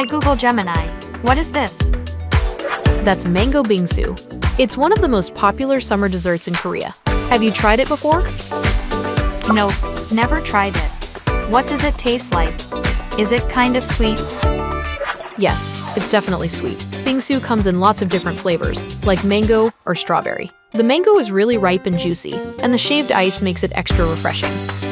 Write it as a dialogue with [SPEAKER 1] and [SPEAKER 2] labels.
[SPEAKER 1] Hi Google Gemini. What is this?
[SPEAKER 2] That's mango bingsu. It's one of the most popular summer desserts in Korea. Have you tried it before?
[SPEAKER 1] Nope, never tried it. What does it taste like? Is it kind of sweet?
[SPEAKER 2] Yes, it's definitely sweet. Bingsu comes in lots of different flavors, like mango or strawberry. The mango is really ripe and juicy, and the shaved ice makes it extra refreshing.